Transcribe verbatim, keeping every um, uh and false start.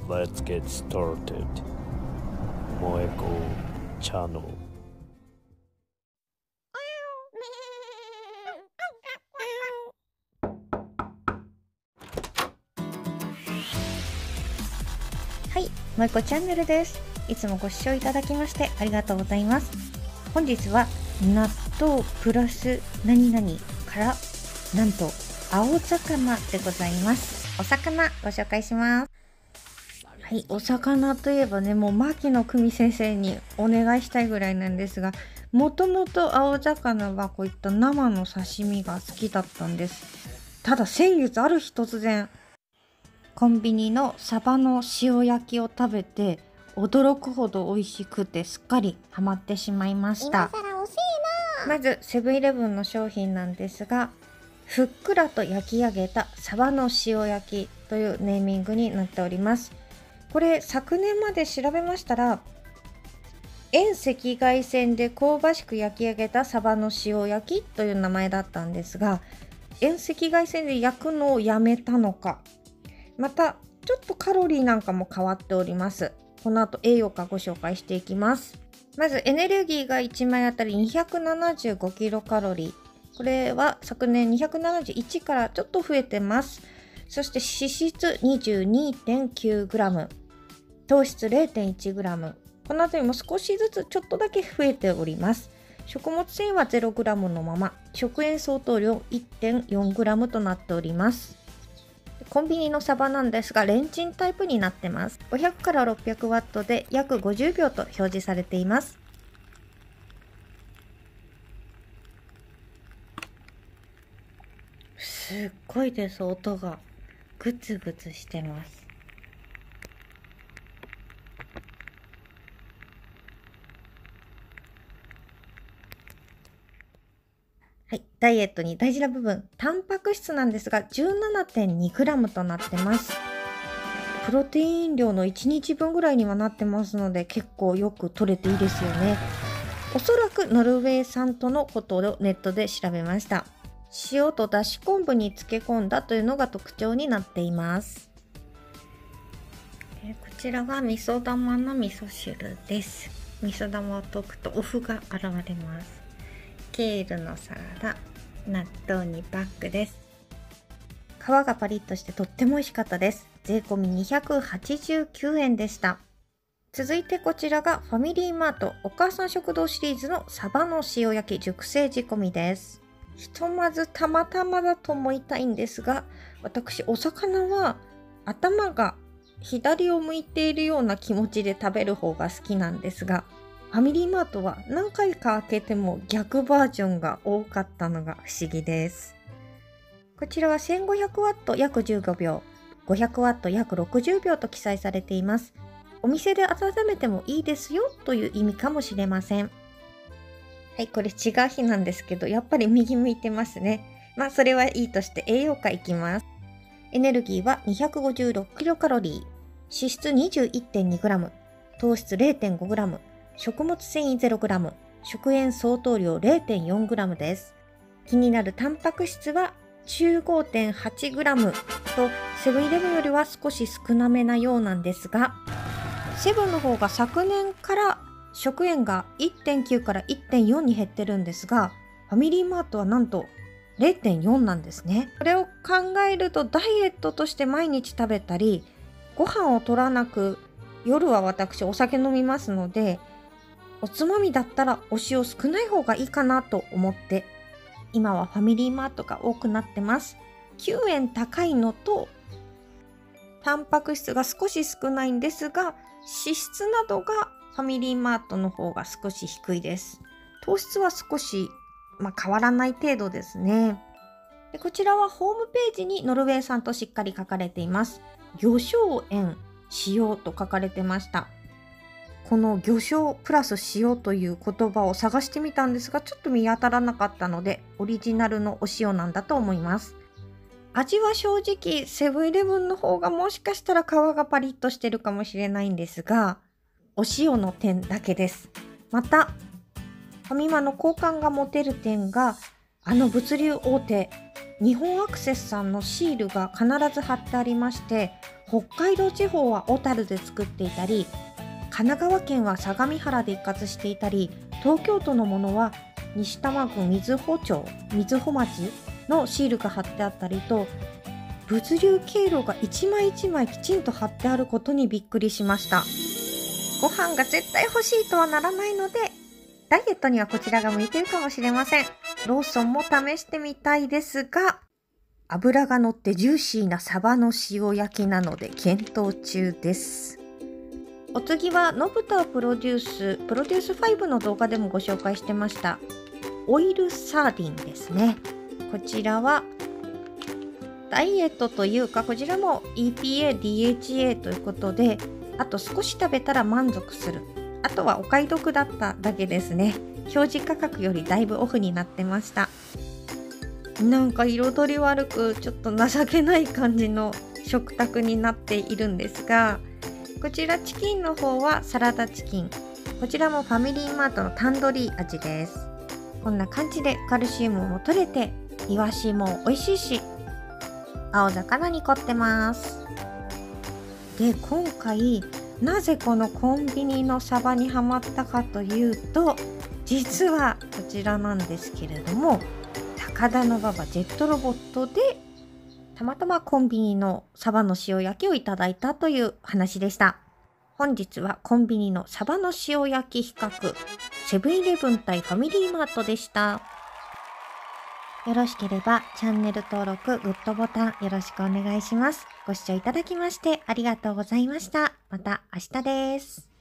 Let's get started. Moeko Channel. はい、もえこチャンネルです。いつもご視聴いただきましてありがとうございます。本日は納豆プラス何々からなんと青魚でございます。お魚ご紹介します。はい、お魚といえばね、もう牧野久美先生にお願いしたいぐらいなんですが、もともと青魚はこういった生の刺身が好きだったんです。ただ先月ある日突然コンビニのサバの塩焼きを食べて驚くほど美味しくてすっかりハマってしまいました。まずセブンイレブンの商品なんですが、ふっくらと焼き上げたサバの塩焼きというネーミングになっております。これ昨年まで調べましたら、遠赤外線で香ばしく焼き上げたサバの塩焼きという名前だったんですが、遠赤外線で焼くのをやめたのか、またちょっとカロリーなんかも変わっております。この後栄養価ご紹介していきます。まずエネルギーがいちまいあたりにひゃくななじゅうごキロカロリー。これは昨年にひゃくななじゅういちからちょっと増えてます。そして脂質 にじゅうにてんきゅうグラム、糖質 れいてんいちグラム。この辺りも少しずつちょっとだけ増えております。食物繊維は ゼログラム のまま、食塩相当量 いってんよんグラム となっております。コンビニのサバなんですがレンチンタイプになってます。ごひゃくからろっぴゃくワットで約ごじゅうびょうと表示されています。すっごいです、音がグツグツしてます。はい、ダイエットに大事な部分、タンパク質なんですが じゅうななてんにグラム となってます。プロテイン量のいちにちぶんぐらいにはなってますので、結構よく取れていいですよね。おそらくノルウェー産とのことをネットで調べました。塩とだし昆布に漬け込んだというのが特徴になっています。えこちらは味噌玉の味噌汁です。味噌玉を溶くとお麩が現れます。ケールのサラダ、納豆にバッグです。皮がパリッとしてとっても美味しかったです。税込みにひゃくはちじゅうきゅうえんでした。続いてこちらがファミリーマートお母さん食堂シリーズのサバの塩焼き熟成仕込みです。ひとまずたまたまだと思いたいんですが、私お魚は頭が左を向いているような気持ちで食べる方が好きなんですが、ファミリーマートは何回か開けても逆バージョンが多かったのが不思議です。こちらは せんごひゃくワット 約じゅうごびょう、ごひゃくワット 約ろくじゅうびょうと記載されています。お店で温めてもいいですよという意味かもしれません。はい、これ違う日なんですけど、やっぱり右向いてますね。まあそれはいいとして栄養価いきます。エネルギーは にひゃくごじゅうろくキロカロリー、脂質 にじゅういってんにグラム、糖質 れいてんごグラム、食物繊維 ゼログラム、食塩相当量 れいてんよんグラム です。気になるタンパク質は じゅうごてんはちグラム とセブンイレブンよりは少し少なめなようなんですが、セブンの方が昨年から食塩が いってんきゅう から いってんよん に減ってるんですが、ファミリーマートはなんと れいてんよん なんですね。これを考えるとダイエットとして毎日食べたり、ご飯を取らなく夜は私お酒飲みますので、おつまみだったらお塩少ない方がいいかなと思って、今はファミリーマートが多くなってます。きゅうえん高いのと、タンパク質が少し少ないんですが、脂質などがファミリーマートの方が少し低いです。糖質は少し、まあ、変わらない程度ですね。でこちらはホームページにノルウェー産としっかり書かれています。魚醤塩、塩と書かれてました。この魚醤プラス塩という言葉を探してみたんですが、ちょっと見当たらなかったので、オリジナルのお塩なんだと思います。味は正直セブンイレブンの方がもしかしたら皮がパリッとしてるかもしれないんですが、お塩の点だけです。またファミマの好感が持てる点が、あの物流大手日本アクセスさんのシールが必ず貼ってありまして、北海道地方は小樽で作っていたり、神奈川県は相模原で一括していたり、東京都のものは西多摩郡瑞穂町、瑞穂町のシールが貼ってあったりと、物流経路が一枚一枚きちんと貼ってあることにびっくりしました。ご飯が絶対欲しいとはならないので、ダイエットにはこちらが向いているかもしれません。ローソンも試してみたいですが、脂が乗ってジューシーなサバの塩焼きなので検討中です。お次はのぶたプロデュースプロデュースファイブの動画でもご紹介してましたオイルサーディンですね。こちらはダイエットというか、こちらも イーピーエー、ディーエイチエー ということで、あと少し食べたら満足する、あとはお買い得だっただけですね。表示価格よりだいぶオフになってました。なんか彩り悪くちょっと情けない感じの食卓になっているんですが、こちらチキンの方はサラダチキン、こちらもファミリーマートのタンドリー味です。こんな感じでカルシウムも取れて、イワシも美味しいし、青魚に凝ってます。で、今回なぜこのコンビニのサバにハマったかというと、実はこちらなんですけれども、高田馬場ジェットロボットでたまたまコンビニのサバの塩焼きをいただいたという話でした。本日はコンビニのサバの塩焼き比較、セブンイレブン対ファミリーマートでした。よろしければチャンネル登録、グッドボタンよろしくお願いします。ご視聴いただきましてありがとうございました。また明日です。